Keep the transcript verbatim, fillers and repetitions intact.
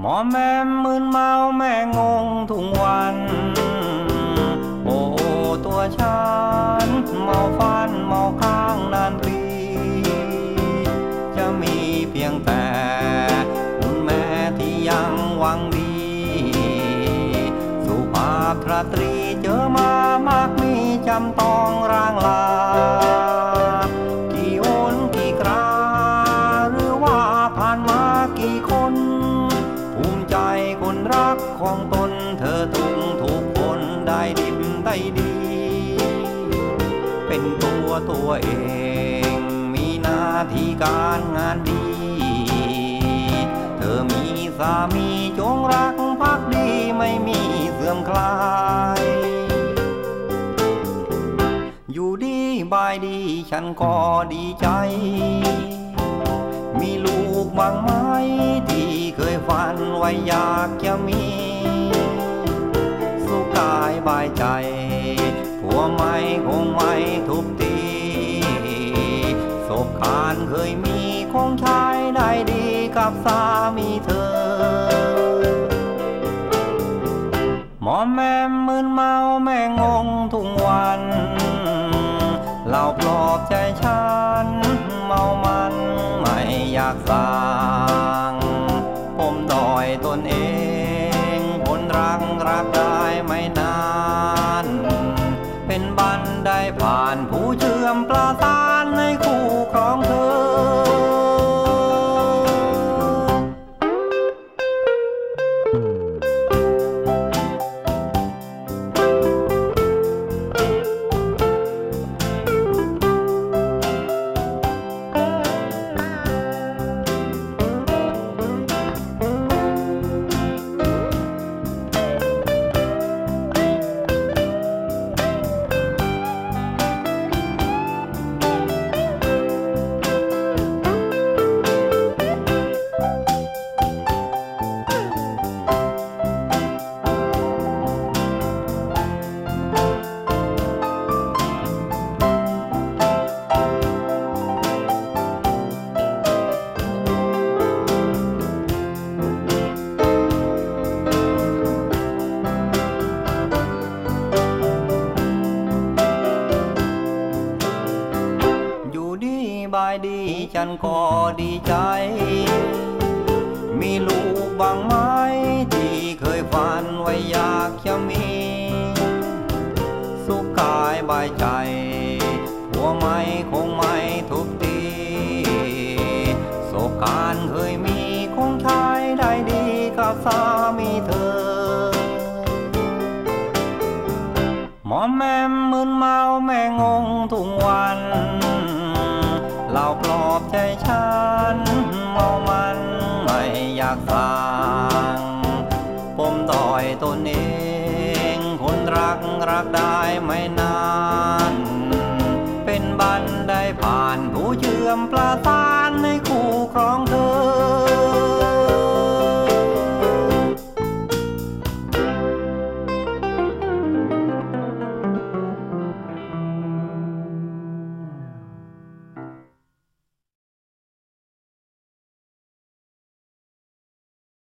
หมอแม่มึนเมาแม่งงทุกวันโอ้ตัวฉันเมาฟันเมาข้างนานรีจะมีเพียงแต่คุณแม่ที่ยังหวังดีสุภาพราตรีเจอมามากมีจำต้องร่างลากี่โอนกี่กราหรือว่าผ่านมากี่คนภูมิใจคนรักของตนเธอทุกทุกคนได้ดิบได้ดีเป็นตัวตัวเองมีหน้าที่การงานดีเธอมีสามีจงรักภักดีไม่มีเสื่อมคลายอยู่ดีบายดีฉันก็ดีใจมีลูกบางไม้ที่เคยฝันไว้อยากจะมีสุขกายบายใจผัวไม่คงไม่ทุบตีศพคานเคยมีคงชายได้ดีกับสามีเธอหมอแม่มึนเมาแม่งงทุกวันเหล่าปลอบใจฉันเมามันไม่อยากสร้างผมดอยตนเองคนรักรักได้ไม่นานเป็นบันไดผ่านผู้เชื่อมประสานในคู่ครองเธอบายดีฉันก็ดีใจมีลูกบางไม้ที่เคยฝันไว้อยากจะมีสุขกายบายใจผัวไม่คงไม่ทุบตีโศกการเคยมีคงชายได้ดีกับสามีเธอหมอแม่มึนเมาแม่งงทุกวันเหล่าปลอบใจฉันเมามันไม่อยากสร้างปมด้อยตนเองคนรักรักได้ไม่นาน